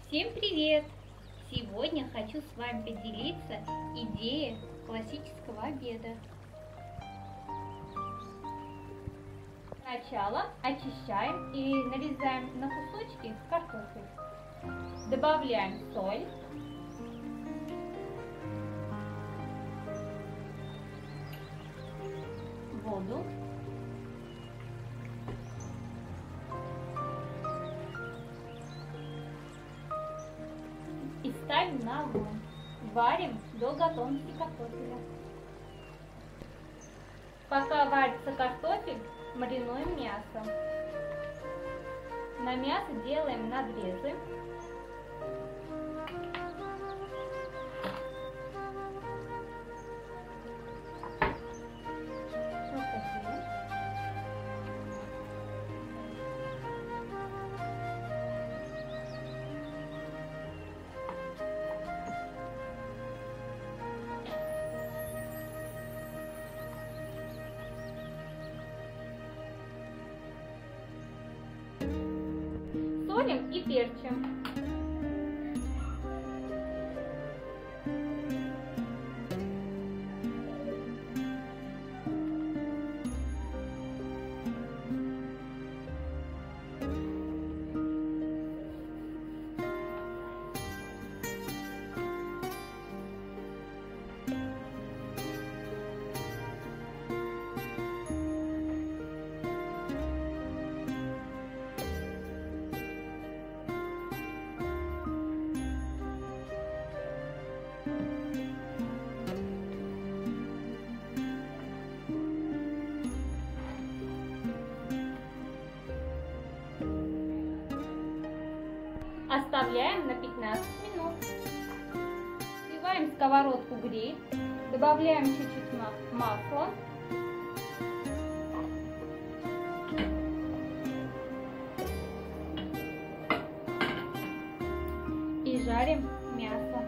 Всем привет! Сегодня хочу с вами поделиться идеей классического обеда. Сначала очищаем и нарезаем на кусочки картофель. Добавляем соль, воду, и ставим на огонь. Варим до готовности картофеля. Пока варится картофель, маринуем мясо. На мясо делаем надрезы. Вот такие. Солим и перчим. Оставляем на 15 минут. Сливаем сковородку гриль, добавляем чуть-чуть масла. И жарим мясо.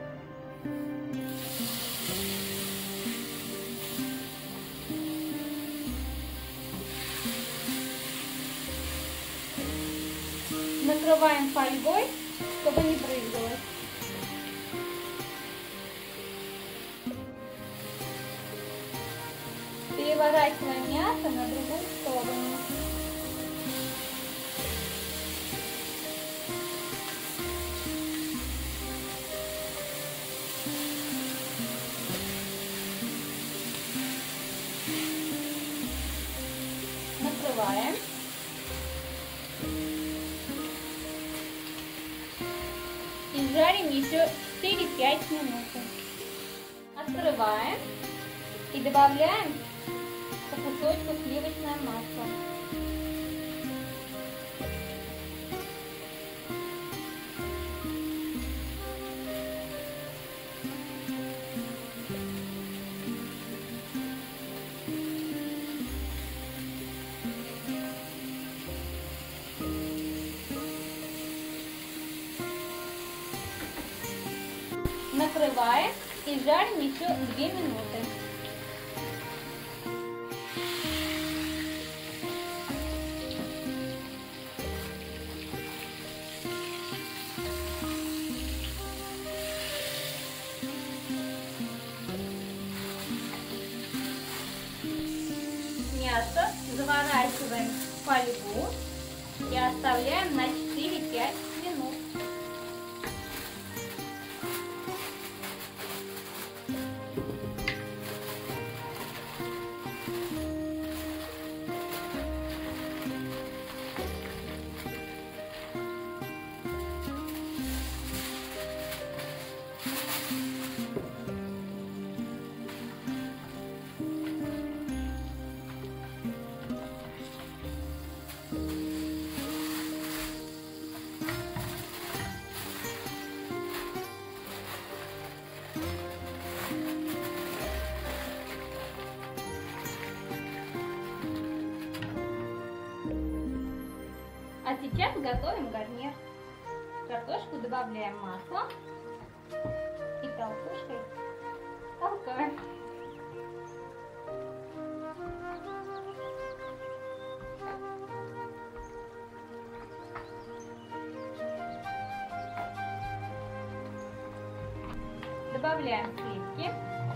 Накрываем фольгой, чтобы не брызгалось. Переворачиваем мясо на другую сторону. Накрываем. И жарим еще 4-5 минут. Открываем и добавляем по кусочку сливочное масло. Накрываем и жарим еще 2 минуты. Мясо заворачиваем в фольгу и оставляем на 4-5 минут. А сейчас готовим гарнир. Картошку добавляем масло и толкушкой толкаем. Добавляем сливки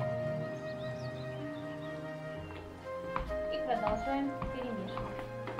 и продолжаем перемешивать.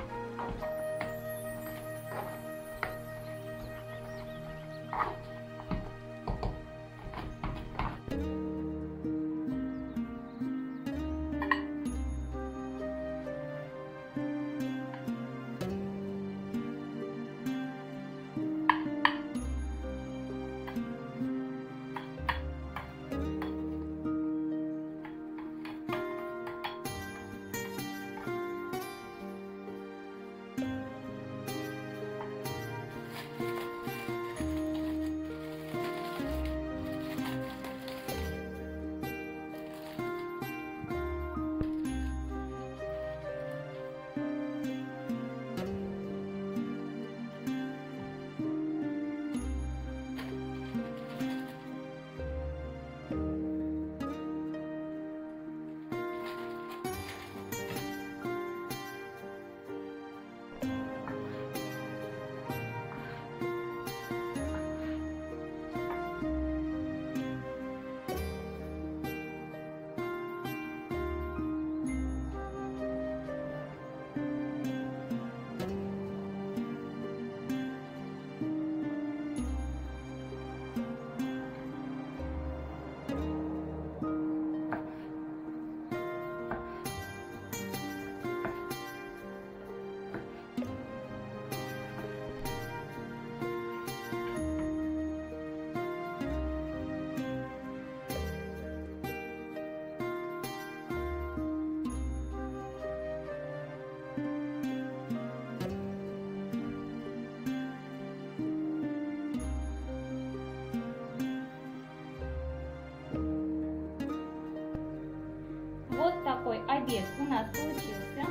Вот такой обед у нас получился.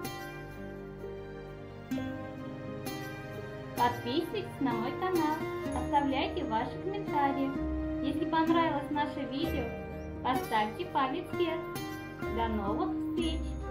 Подписывайтесь на мой канал, оставляйте ваши комментарии. Если понравилось наше видео, поставьте палец вверх. До новых встреч!